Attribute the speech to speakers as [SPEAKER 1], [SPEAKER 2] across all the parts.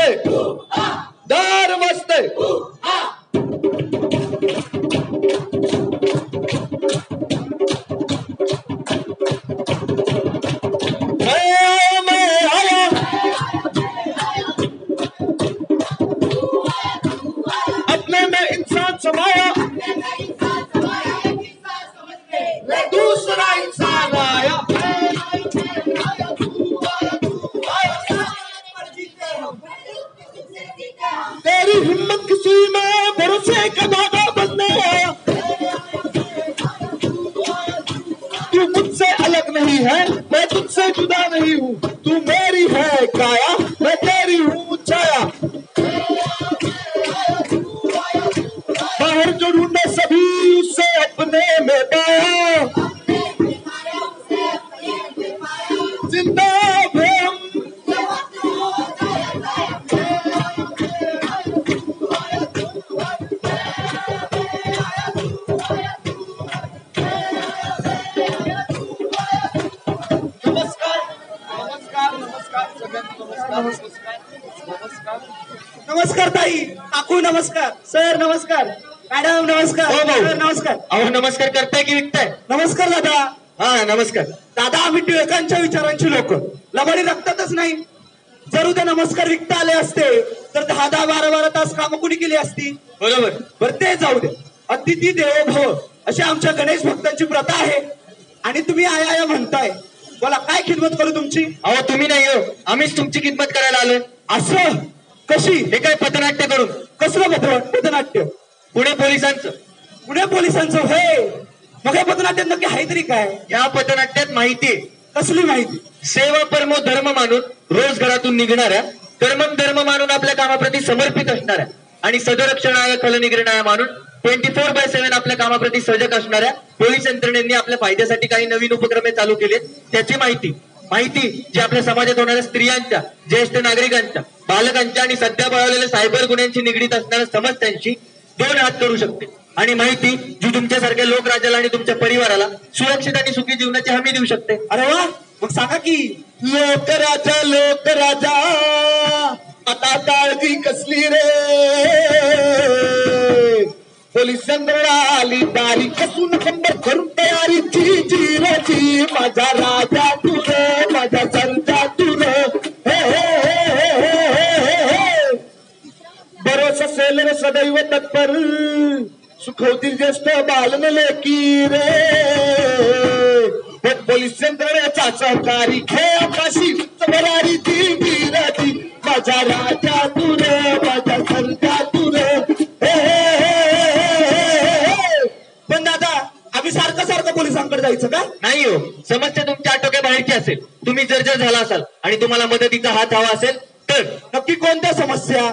[SPEAKER 1] बसते दार बसते अपने में इंसान समाया दूसरा इंसान आया तेरी हिम्मत किसी में भरोसे का धागा बनने आया तू मुझसे अलग नहीं है मैं तुझसे जुदा नहीं हूँ तू मेरी है काया मैं तेरी हूँ छाया बाहर जो ढूंढे सभी उससे अपने में पाया जिंदा हम
[SPEAKER 2] नमस्कार ताई काकू नमस्कार सर नमस्कार मॅडम नमस्कार सर नमस्कार
[SPEAKER 1] अहो नमस्कार करताय की विकताय
[SPEAKER 2] नमस्कार दादा
[SPEAKER 1] हा नमस्कार
[SPEAKER 2] दादा आम्ही टिळकांच्या विचारांची लोक लबाडी रक्तातच नाही जर उद्या नमस्कार विकता आले असते तर 10-10 12-12 तास कामं कुणी केली असती
[SPEAKER 1] बरोबर
[SPEAKER 2] बरं ते जाऊ दे अतिथी देवो भव अशी आमच्या गणेश भक्तांची प्रथा आहे आणि तुम्ही आया म्हणताय बोला काय खिदमत करू तुमची
[SPEAKER 1] अहो तुम्ही नाही हो आम्हीच तुमची खिदमत करायला आलोय
[SPEAKER 2] असं कशी
[SPEAKER 1] हे काय पथनाट्य करून
[SPEAKER 2] कसलं पथनाट्य
[SPEAKER 1] पुणे पोलिसांचं
[SPEAKER 2] हे मग या पथनाट्यात नक्की आहे तरी काय
[SPEAKER 1] या पथनाट्यात माहिती आहे
[SPEAKER 2] कसली माहिती
[SPEAKER 1] सेवा परमो धर्म मानून रोज घरातून निघणाऱ्या कर्मम धर्म मानून आपल्या कामाप्रती समर्पित असणाऱ्या आणि सदरक्षणाय खलनिग्रहणाय मानून 24/7 आपल्या कामाप्रती सजग असणाऱ्या पोलीस यंत्रणेने आपल्या फायद्यासाठी काही नवीन उपक्रम चालू केले त्याची माहिती जी आपल्या समाजात होणाऱ्या स्त्रियांच्या ज्येष्ठ नागरिकांच्या बालकांच्या आणि सध्या बळावलेल्या सायबर गुन्ह्यांशी निगडीत असणाऱ्या समस्यांशी 2 हात करू शकते आणि माहिती जी तुमच्यासारख्या लोकराज्याला आणि तुमच्या परिवाराला सुरक्षित आणि सुखी जीवनाची हमी देऊ शकते
[SPEAKER 2] अरे वा मग सांगा की
[SPEAKER 1] लोकराजा आता काळजी कसली रे पोलीस यंत्रणा आली दारी कसून कंबर करून तयारी जी माझा राजा तू रे माझा सर्जा तू रे बरोस असेल रे सदैव तत्पर सुखवतील ज्येष्ठ बालन लेकी रे पोलीस यंत्रणेचा सहकारी खे आकाशी भरारी ती माझा राजा तू रे माझा सर्जा तू रे
[SPEAKER 2] पण दादा आम्ही सारखं पोलिसांकडे जायचं का
[SPEAKER 1] नाही हो समस्या तुमच्या आटोक्या बाहेरची असेल तुम्ही जर झाला असाल आणि तुम्हाला मदतीचा हात हवा असेल तर
[SPEAKER 2] नक्की कोणत्या समस्या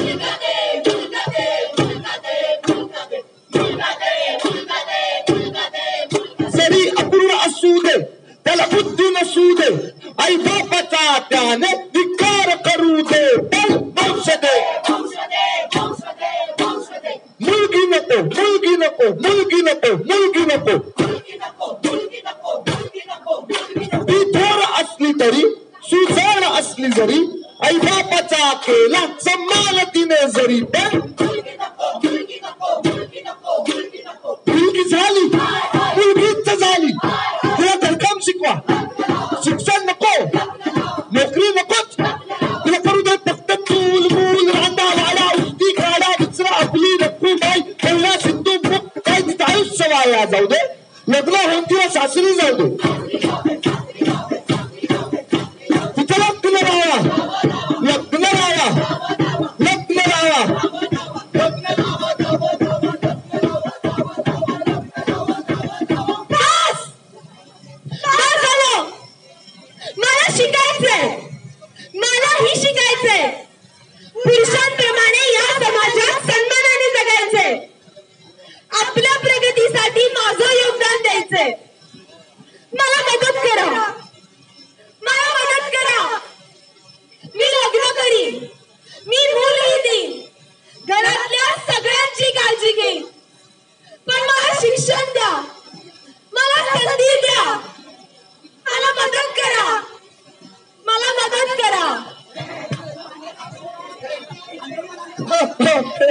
[SPEAKER 1] जरी अपूर्ण असू दे त्याला बुद्धी नसू दे आई बापाचा त्याने धिक्कार करू दे पण वंश दे मुलगी नको ती थोर असली तरी सुजाण असली जरी आई बापाचा केला सम्मान तिने जरी पण मुलगीच झाली तिला धडकाम शिकवा शिक्षण नको नोकरी नकोच तिला करू दे फक्त चूल मूल रांदा वाडा उस्ती खाडा विचरा आपली रक्कू बाई कल्ला सिंधू काय तिचं आयुष्य वाया जाऊ दे लग्न होऊन तिला सासरी जाऊ दे तिचं लग्न राहा
[SPEAKER 3] पुरुषांप्रमाणे या समाजात सन्मानाने जगायचे आपल्या प्रगतीसाठी माझं योगदान द्यायचंय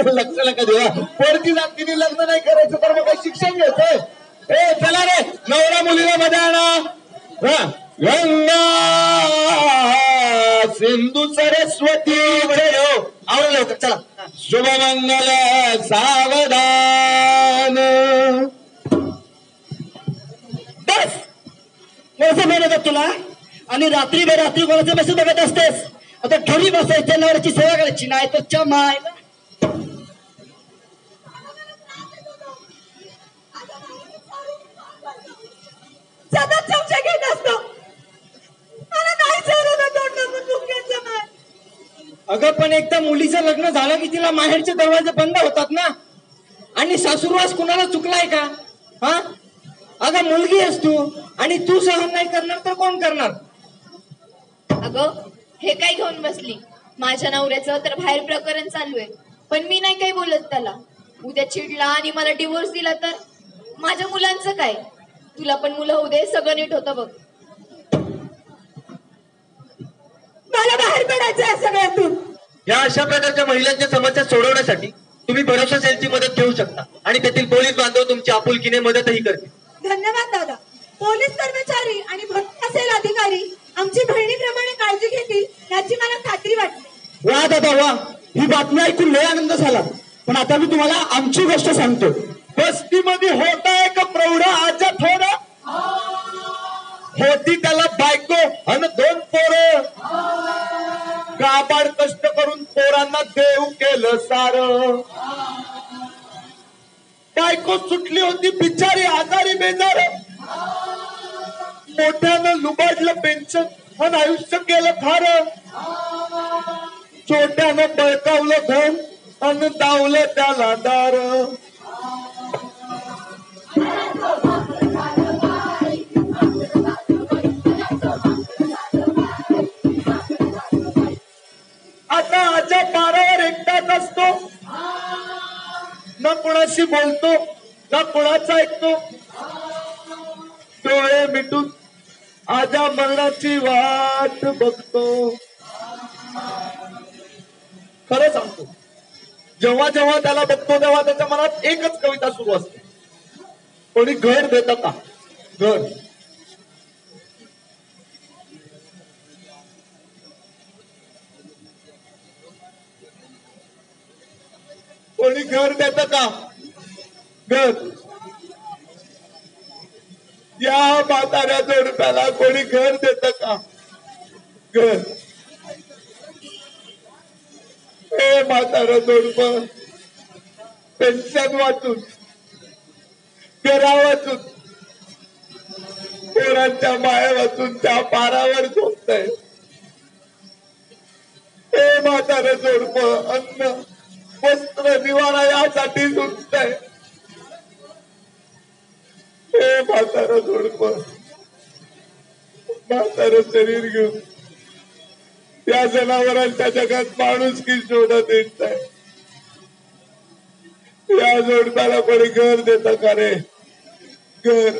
[SPEAKER 4] लक्ष नका देवा. पोरची जातीने लग्न नाही करायचं तर मग काही शिक्षण घ्यायचंय. ए चला रे, नवरा मुलीला मध्ये आणा. गंगा सिंधू सरस्वती
[SPEAKER 1] आवडलं लवकर चला.
[SPEAKER 4] शुभमंगल सावधान.
[SPEAKER 2] बस कसं म्हणत तुला आणि रात्री बेरात्री कोणाचे मेसेज बघत असतेस. आता घरी बसायच्या नवऱ्याची सेवा करायची नाही तर चमाय.
[SPEAKER 3] सतत चमचे घेत असतो. मला नाही सहन होत तोंडातून मुख्यांचं माय.
[SPEAKER 2] अगं पण एकदा मुलीचं लग्न झालं की तिला माहेरचे दरवाजे बंद होतात ना. आणि सासूरवास कुणाला चुकलाय का? हा अगं मुलगी आहेस तू आणि तू सहन नाही करणार तर कोण करणार?
[SPEAKER 5] अगं हे काय घेऊन बसली. माझ्या नवऱ्याचं तर बाहेर प्रकरण चालू आहे पण मी नाही काही बोलत त्याला. उद्या चिडला आणि मला डिवोर्स दिला तर माझ्या मुलांचं काय? तुला पण मुलं होऊ दे, सगळं नीट होतं बघ.
[SPEAKER 3] मला बाहेर पडायचं आहे सगळ्यातून.
[SPEAKER 1] या अशा प्रकारच्या महिलांच्या समस्या सोडवण्यासाठी तुम्ही भरोसा सेलची मदत घेऊ शकता आणि तेथील पोलीस बांधव तुमची आपुलकीने मदतही करतील.
[SPEAKER 3] धन्यवाद दादा. पोलीस कर्मचारी आणि भक्त असेल अधिकारी आमची बहिणीप्रमाणे काळजी घेतील याची मला खात्री वाटते.
[SPEAKER 2] वा दादा वा, ही बातमी ऐकून लय आनंद झाला. पण आता मी तुम्हाला आमची गोष्ट सांगतो.
[SPEAKER 4] वस्तीमध्ये होता एक प्रौढ आजा थोडा होती त्याला बायको आणि 2 पोरं. गाबाड कष्ट करून पोरांना देव केलं सार. बायको सुटली होती बिचारी आजारी बेजार. मोठ्यानं लुबाडलं पेन्शन आणि आयुष्य केलं खार. छोट्यानं बळकावलं धन आणि दावलं त्याला दार. आता आजा पारावर एकटाच असतो. ना कुणाशी बोलतो ना कुणाचा ऐकतो. डोळे मिटून आजा मरणाची वाट बघतो. खरं सांगतो, जेव्हा जेव्हा त्याला बघतो तेव्हा त्याच्या मनात एकच कविता सुरू असते. कोणी घर देतं का? घर. कोणी घर देतं का? घर. या म्हाताऱ्या जोडप्याला कोणी घर देतं का? घर. हे म्हातारं जोडप पेन्शन वाचून घरा वाचून पोरांच्या माया वाचून त्या पारावर झोपतंय. हे म्हातारं जोडप अन्न वस्त्र निवारा यासाठी झुंजतंय. हे म्हातारं जोडप म्हातारं शरीर घेऊन त्या जनावरांच्या जगात माणुसकी शोधत येत आहे. या जोडप्याला कोणी घर देतं का रे? घर.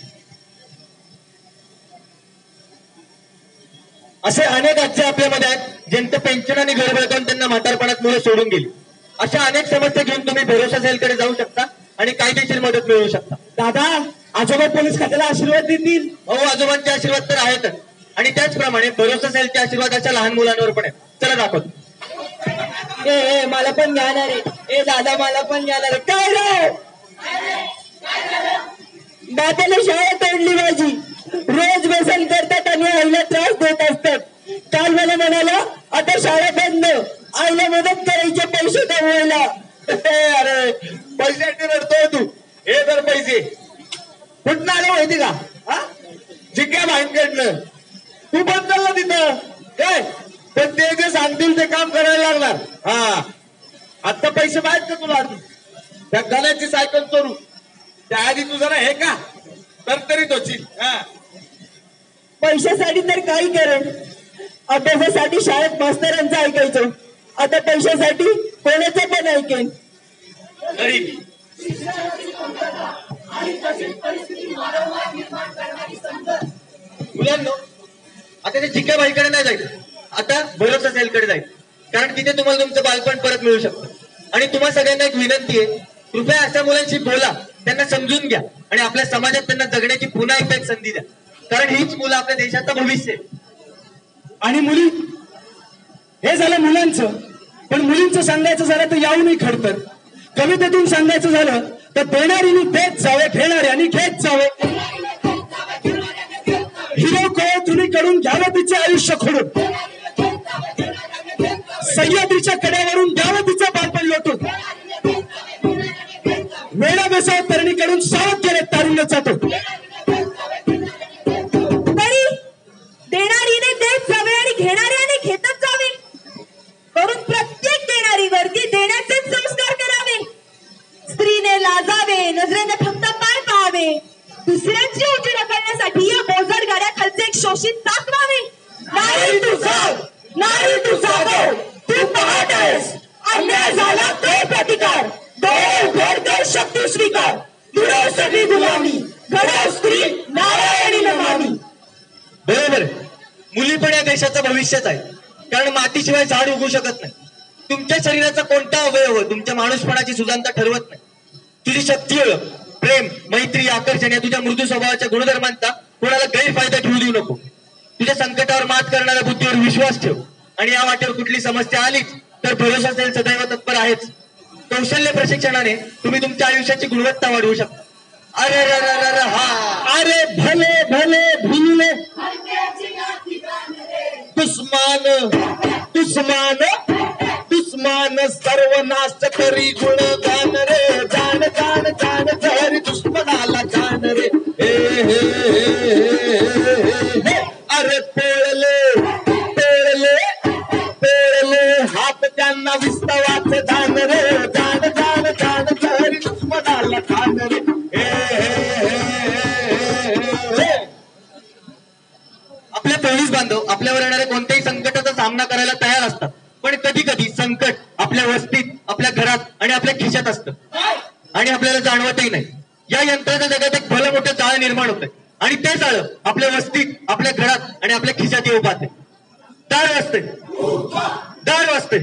[SPEAKER 1] असे अनेक राज्य आपल्यामध्ये आहेत ज्यांचं पेन्शन आणि घर मिळवून त्यांना म्हातारपणात मुलं सोडून गेली. अशा अनेक समस्या घेऊन तुम्ही भरोसा सेलकडे जाऊ शकता आणि कायदेशीर मदत मिळवू शकता.
[SPEAKER 2] दादा आजोबा पोलीस खात्याला आशीर्वाद देतील.
[SPEAKER 1] हो, आजोबांचे आशीर्वाद तर आहेतच आणि त्याचप्रमाणे भरोसा सेलचे आशीर्वाद अशा लहान मुलांवर पण आहेत. चला दाखवतो.
[SPEAKER 2] ए मला पण जाणार आहे. ए दादा मला पण जाणार आहे. काय रे दादाने शाळा तोडली माझी. रोज व्यसन करतात आणि आईला त्रास देत असतात. काल मला म्हणाला आता शाळा बंद, आईला मदत करायचे पैसे कमवायला.
[SPEAKER 4] अरे पैशाची रडतोय तू. हे तर पैसे कुठं आले माहिती का? हा जिक्या भाईंकडनं. तू बंद झाला तिथं काय? पण ते जे सांगतील ते काम करायला लागणार. हा आता पैसे माहित का तुला? त्या गण्याची सायकल चोरू त्याआधी तू जरा हे का तर तरी तोची. हा
[SPEAKER 2] पैशासाठी तर काही करेन. अभ्यासासाठी शाळेत मास्तरांचं ऐकायचं. आता पैशासाठी कोणाचं पण ऐकेन.
[SPEAKER 1] मुलांनो, आता ते जिक्या बाईकडे नाही जायचं, आता भरोसा सेलकडे जायचं. कारण तिथे तुम्हाला तुमचं बालपण परत मिळू शकतं. आणि तुम्हा सगळ्यांना एक विनंती आहे, कृपया अशा मुलांशी बोला, त्यांना समजून घ्या आणि आपल्या समाजात त्यांना जगण्याची पुन्हा एकदा एक संधी द्या, कारण हीच मुलं आपल्या देशाचं भविष्य आहे.
[SPEAKER 2] आणि मुली, हे झालं मुलांचं. पण मुलींचं सांगायचं झालं तर याहूनही खडतर. कवितेतून सांगायचं झालं तर देणारीने देत जावे, घेणाऱ्याने घेत जावे. हिरो कोळ्यातून घ्यावं तिचे आयुष्य खोडून, सह्याद्रीच्या कड्यावरून घ्यावं तिचं बालपण लोटून. वेळा बेसाव तरणीकडून सावध केले तारुण्य जातो.
[SPEAKER 3] तरी देणारीने देत जावे आणि घेणाऱ्याने घेतच जावे, करून प्रत्येक देणारीवरती देण्याचे संस्कार करावे. स्त्रीने लाजावे, नजरेने फक्त पाय पाहावे, दुसऱ्यांची उंची ढकलण्यासाठी या बोजड गाड्या खालचे एक शोषित दाखवावे. नाही तू जाग, नाही तू जागव, तू पहाट आहेस. अन्याय झाला तो प्रतिकार, डोळे उघड कर शक्ती स्वीकार. दुराव सगळी गुलामी, घडाव स्त्री नारायणी नमामी.
[SPEAKER 1] बरोबर, मुली पण या देशाचं भविष्यच आहे, कारण मातीशिवाय झाड उगू शकत नाही. तुमच्या शरीराचा कोणता अवयव तुमच्या माणूसपणाची सुजाणता ठरवत नाही. तुझी शक्ती ओळख, प्रेम, मैत्री, आकर्षण या तुझ्या मृदू स्वभावाच्या गुणधर्मांचा कोणाला गैरफायदा घेऊ देऊ नको. तुझ्या संकटावर मात करणाऱ्या बुद्धीवर विश्वास ठेव आणि या वाटेवर कुठली समस्या आलीच तर भरोसा असेल सदैव तत्पर आहेच. कौशल्य प्रशिक्षणाने तुम्ही तुमच्या आयुष्याची गुणवत्ता वाढवू शकता. अरे हा,
[SPEAKER 4] अरे भले भले भिले दुश्मान दुश्मान दुश्मान सर्वनाश करी गुणगान रे. जाण जाण जाण जहरी दुश्मनाला जाण रे. हे हे हे अरे पेळले पेळले पेळले हात त्यांना विस्तवाचे धान रे. जाण जाण जाण जहरी दुश्मनाला जाण रे.
[SPEAKER 1] आपल्या पोलीस बांधव आपल्यावर येणाऱ्या कोणत्याही संकटाचा सामना करायला तयार असतात, पण कधी कधी संकट आपल्या वस्तीत, आपल्या घरात आणि आपल्या खिशात असतं आणि आपल्याला जाणवतही नाही. या यंत्राच्या जगात एक भलं मोठं जाळं निर्माण होतंय आणि ते जाळं आपल्या वस्तीत, आपल्या घरात आणि आपल्या खिशात येऊ पाहते. दार वाजते, दार वाजते.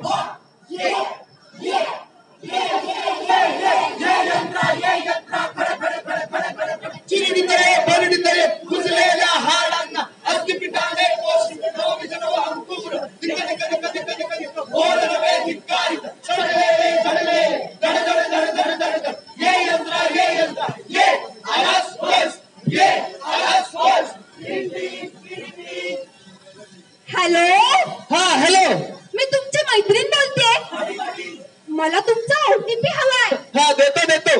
[SPEAKER 4] चिरडीतळे भरडीतळे कुजलेल्या हाडांना अस्थिपिटाने
[SPEAKER 3] हॅलो,
[SPEAKER 4] हा हॅलो,
[SPEAKER 3] मी तुमची मैत्रीण बोलते. मला तुमचा ओटीपी हवाय.
[SPEAKER 4] हा देतो देतो.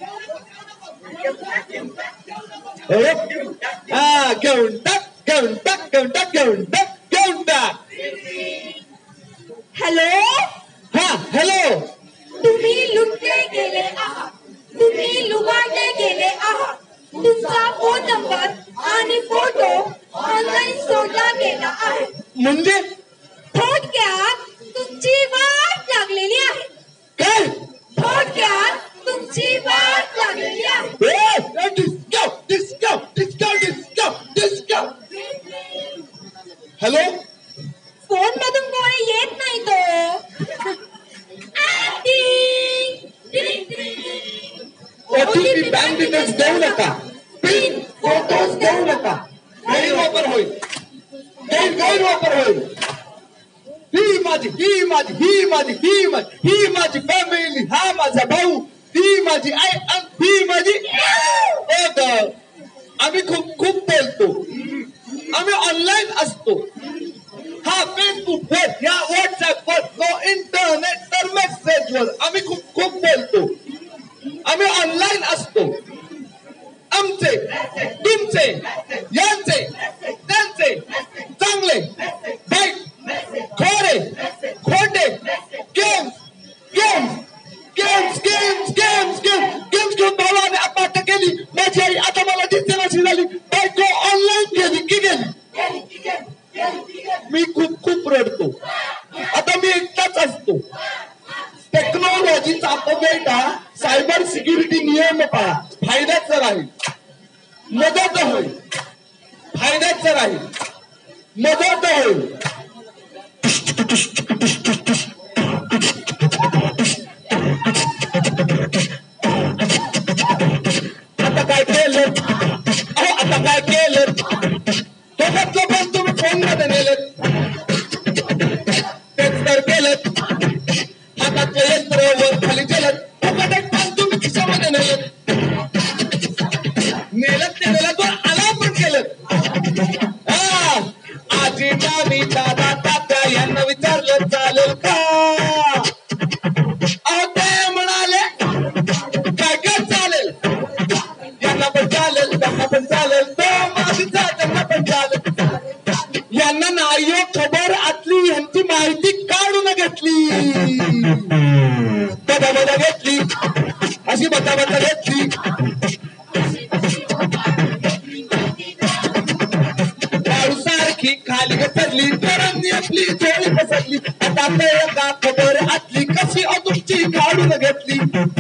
[SPEAKER 4] हा घेऊन टाक घेऊन टाक घेऊन टाक घेऊन टाक घेऊन टाक.
[SPEAKER 3] हॅलो,
[SPEAKER 4] हा हॅलो,
[SPEAKER 3] तुम्ही लुटले गेले आहात, तुम्ही लुबाडले गेले आहात. तुमचा फोन नंबर आणि फोटो ऑनलाईन सोडला गेला आहे.
[SPEAKER 4] म्हणजे
[SPEAKER 3] थोडक्यात तुमची वाट लागलेली आहे.
[SPEAKER 4] काय?
[SPEAKER 3] थोडक्यात तुमची वाट लागलेली आहे.
[SPEAKER 4] Disco disco disco disco disco. Hello,
[SPEAKER 3] phone मधून कोणी येत नाही तो.
[SPEAKER 4] ओटीपी बँक डिटेल्स देऊ नका, पिन फोटोज देऊ नका. गैरवापर होईल, गैरवापर होईल. ही माझी ही माझी ही माझी ही माझी ही माझी फॅमिली, हा माझा भाऊ, ही माझी आई, ही माझी. आम्ही खूप खूप बोलतो, आम्ही ऑनलाईन असतो. हा फेसबुकवर, या व्हॉट्सअपवर, इंटरनेट तर मेसेजवर आम्ही खूप खूप बोलतो. आम्ही ऑनलाईन असतो. आमचे, तुमचे, यांचे, त्यांचे, चांगले, वाईट, खरे, खोटे, games games games games games games games घेऊन भावाने अपाट केली. माझी आई आता मला दिसेनाशी झाली. बायको ऑनलाईन गेली की गेली. मी खूप खूप रडतो. आता मी एकटाच असतो. टेक्नॉलॉजीचा अपडेटा, सायबर सिक्युरिटी नियम पहा. फायद्याचं राहील, मदत होईल. फायद्याचं राहील, मदत होईल. काय केलं सोबतलं पण तुम्ही फोन मध्ये नेलं तेच तर केलं हातातलं यंत्र वर खाली केलं पण तुम्ही खिशामध्ये नेलं तो आला पण केलं आजी मामी दादा तात्या यांना विचारलं चालेल का अहो ते म्हणाले काय काय चालेल यांना पण चालेल त्यांना पण चालेल तो माझीचा त्यांना पण चालेल यांना नाही खबर आतली यांची माहिती काढून घेतली बदा घेतली अशी बता घेतली सारखी खाली घसरली पोरांनी आपली झोळी पसरली आता का खबर आतली कशी तुमची काढून घेतली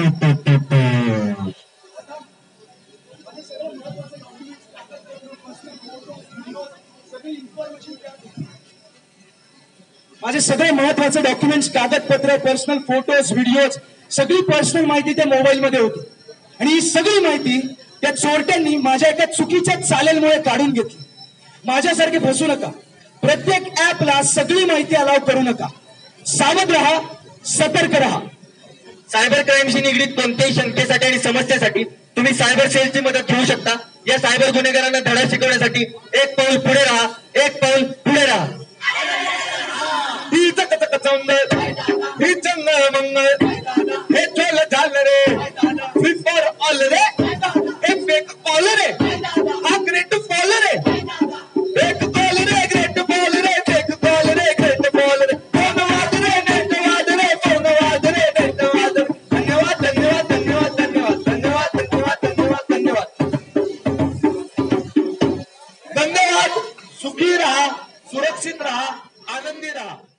[SPEAKER 2] माझे सगळे महत्वाचे डॉक्युमेंट्स कागदपत्र पर्सनल फोटोज व्हिडिओज सगळी पर्सनल माहिती त्या मोबाईल मध्ये होती आणि ही सगळी माहिती त्या चोरट्यांनी माझ्या एका चुकीच्या चालेलमुळे काढून घेतली माझ्यासारखे फसू नका प्रत्येक ऍपला सगळी माहिती अलाव करू नका सावध राहा सतर्क राहा
[SPEAKER 1] सायबर क्राईमशी निगडीत कोणत्याही शंकेसाठी आणि समस्येसाठी तुम्ही सायबर सेलची मदत घेऊ शकता या सायबर गुन्हेगारांना धडा शिकवण्यासाठी एक पाऊल पुढे राहा एक पाऊल पुढे राहा
[SPEAKER 4] ही चकचक चौंदर ही चंगळ मंगळ हे चोल झालं रे फ्री फॉर ऑल रे हे फेक कॉल रे हा ग्रेट फॉल रे फेक कॉल रे ग्रेट बॉल रे फेक कॉल रे ग्रेट बॉल रे फोनवाद रे नेटवाद रे फोनवाद रे नेटवाद रे धन्यवाद धन्यवाद धन्यवाद धन्यवाद धन्यवाद धन्यवाद धन्यवाद धन्यवाद धन्यवाद सुखी राहा सुरक्षित राहा आनंदी राहा